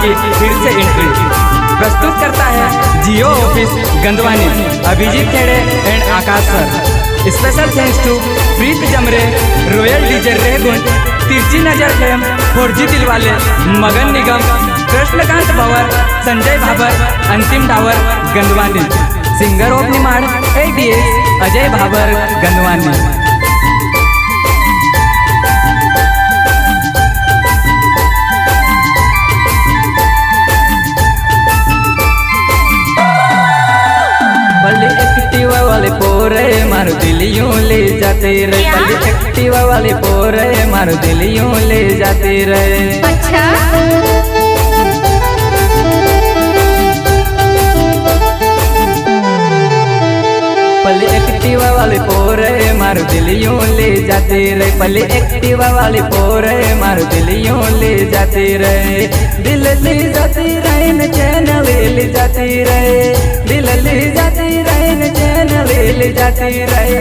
की फिर से एंट्री प्रस्तुत करता है Jio office Gandhwani, Abhijeet Khede and Akash sir. Special thanks to Preet Jamre, royal DJ Regund, Tirchhi Nazar fame, 4G Dilwale, मगन निगम, कृष्णकांत भवर, Sanjay Bhabar, Antim Dawar Gandhwani. Singer of Nimar ADS Ajay Bhabar Gandhwani. Activa वाले पोरे मारो दिलियों ले जाते रहे, पहले एक्टिवा वाले पोरे मारो दिलियों ले जाते रहे। अच्छा पहले एक्टिवा वाले पोरे मारो दिलियों ले जाते रहे, पहले एक्टिवा वाले पोरे मारो दिलियों ले जाते रहे। दिल ले जाती रहे न चैन ले जाती रहे, दिल ले जाती रहे न चैन ले जाती रहे।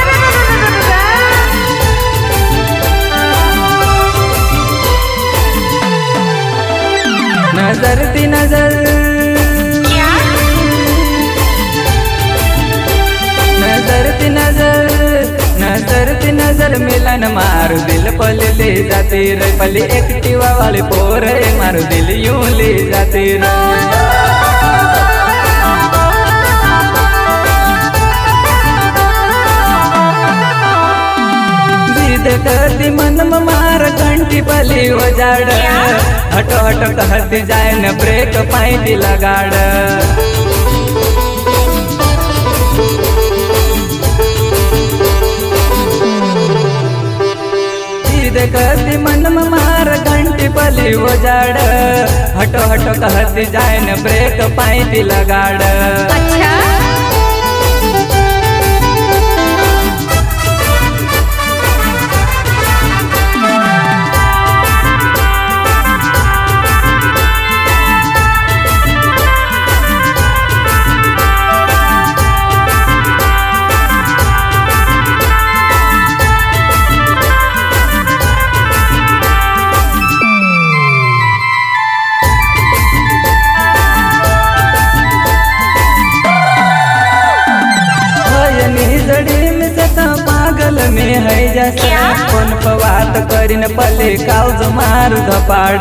नजर दी नजर, नजर दी नजर, नजर दी नजर मिलन मारो दिल पल ले जाते रहे, पहले एक्टिवा वाले पोरे मारो दिल यूं ले जाते रहे। करती मन मार घंटी पली वजाड़, हटो हटो कहती जाए न ब्रेक पाई लगाड़। करती मन मार घंटी पली वजाड़, हटो हटो कहती जाए न ब्रेक पाई लगाड़। अच्छा में है जैसा कौन पवात करीन पले काउज मारू धपाड़।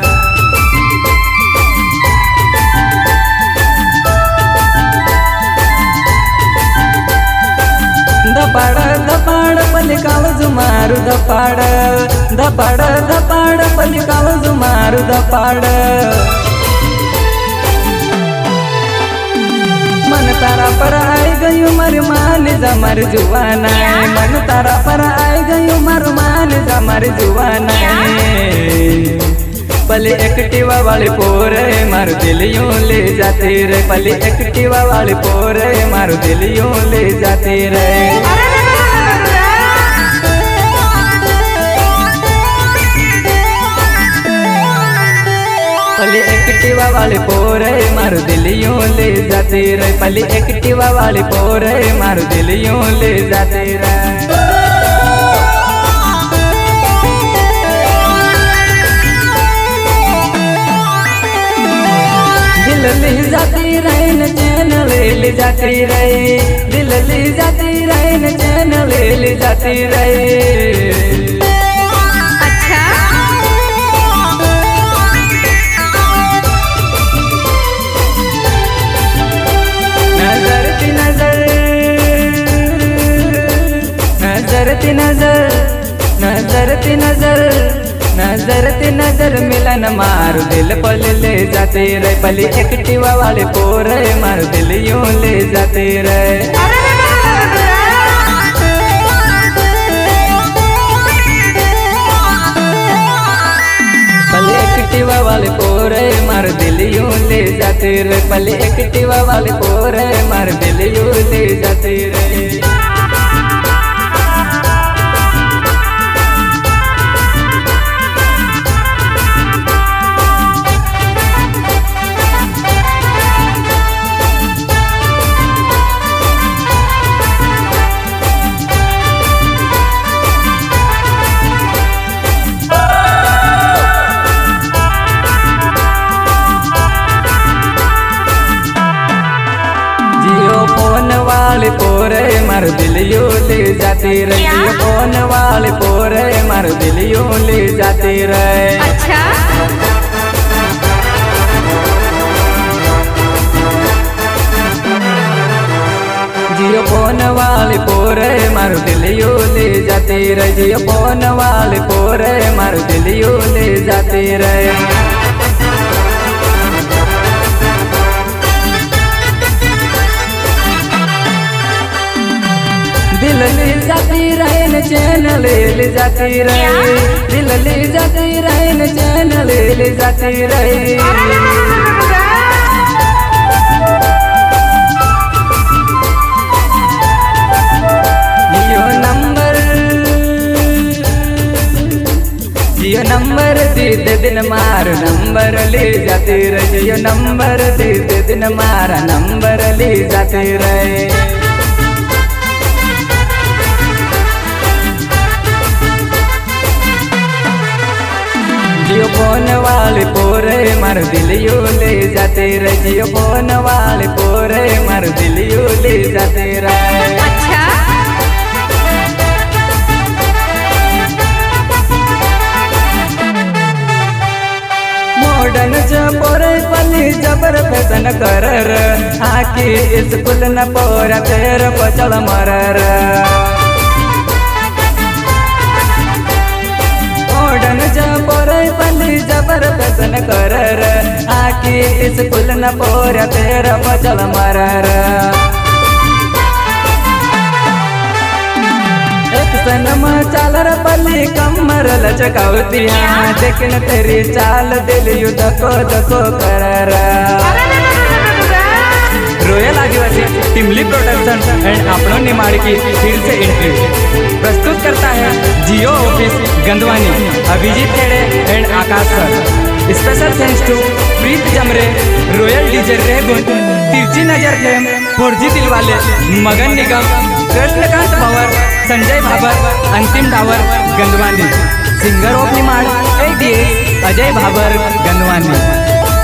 धपाड़ धपाड़ पले काउज मारू धपाड़, धपाड़ धपाड़ पले काउज मारू धपाड़। मन तारा पर आई गई मर मान जमर जुआना, मन तारा पर आई गई मर मान जमर जुआना। पले एक्टिवा वाले पोरे मारो दिल यूं ले जाते रहे, पले एक्टिवा वाले पोरे मारो दिल यूं ले जाते रहे। पहले एक्टिवा वाले पोरे मारो दिल यूं ले जाते रहे, पहले एक्टिवा वाले पोरे मारो दिल यूं ले जाते रहे। दिल ले जाती रहे न चैन ले जाती रहे, दिल ले जाती रहे न चैन ले जाती रहे। नजरती नजर, नजरती नजर, नजरती नजर मिलन मारो दिल पल ले जाते रहे, पहले एक्टिवा वाले पोरे मारो दिल यूं ले जाते रहे। पहले एक्टिवा वाले पोरे मारो दिल यूं ले जाते रहे, पहले एक्टिवा वाले पोरे मारो दिल यूं ले जाते रहे। वाले पोरे मारो दिलियो ले जाती रहे। जियो फोन वाले पोरे मारो दिलियो ले जाती रहे। अच्छा जियो फोन वाले पोरे मारो दिलियो ले जाते रहे। जियो फोन वाले पोरे मारो दिलियो ले जाते रहे। दिल ले जाती रहे न चैन ले जाती रहे। दिल ले जाती रहे न चैन ले जाती रहे। जियो नंबर दे दिन मार नंबर ले जाते रहे। जियो नंबर दे दिन मारा नंबर ले जाते रहे। जियो फोन वाले पोरे मार दिलियो ले जाते रहे। जियो फोन वाले पोरे मार दिलियो ले जाते रहे। अच्छा मॉडर्न पोरे पली जबर फैशन कर आके स्कूल न पोरा तेर पचल मरर। मॉडर्न पोरे पली जबर फैशन कर आके स्कूल न पोरा तेर पचल मरर। एक सनम चालर पली कमर लचकावती हाँ। लेकिन तेरी चाल दिल यू धको धको कर। Royal Adivasi Timli production and अपनों निमाड़ की फिर से एंट्री प्रस्तुत करता है Jio office Gandhwani, Abhijeet Khede and Akash sir. Special thanks to Preet Jamre, royal DJ Regun, Tirchhi Nazar fame, 4G Dilwale, मगन निगम, कृष्णकांत भंवर, Sanjay Bhabar, Antim Dawar Gandhwani. Singer of Nimar ADS Ajay Bhabar Gandhwani.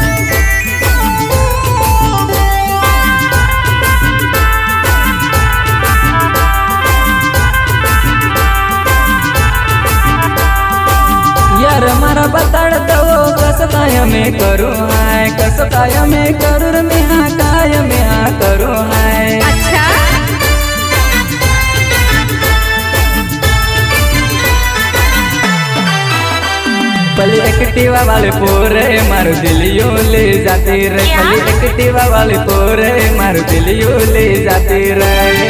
यार मारा बताड़ दो कसो काय में करूँ है, कसो काय में करूँ में हाँ काय में हाँ करूँ है। अच्छा पली एक्टिवा वाले पोरे मारो दिलियो ले जाते रहे। पली एक्टिवा वाले पोरे मारो दिलियो ले जाते रहे।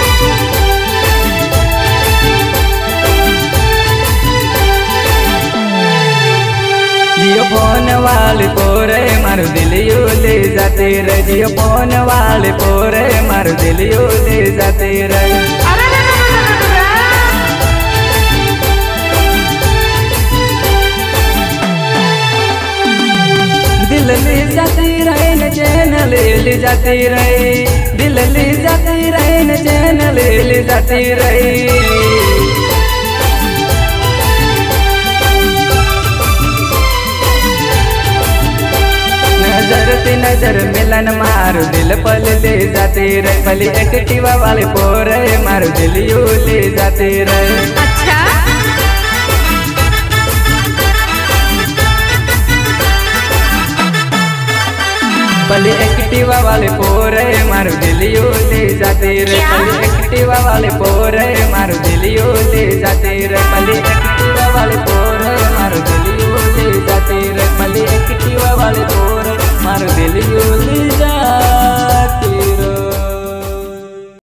जियो फोन वाले पोरे मारो दिलियो ले जाते रहे। जियो फोन वाले पोरे मारो दिलियो ले जाते रहे। दिल ले जाती रहे न चैन ले जाती रहे। दिल ले जाती रहे न चैन ले जाती रहे। नजर मिलन मारो दिल पल ले जाते रहे। पली एक्टिवा वाले पोरे मारो दिलियो ले जाते रहे। अच्छा पली एक्टिवा वाले पोरे मारो दिलियो ले जाते रहे। पली एक्टिवा वाले पोरे मारो दिलियो ले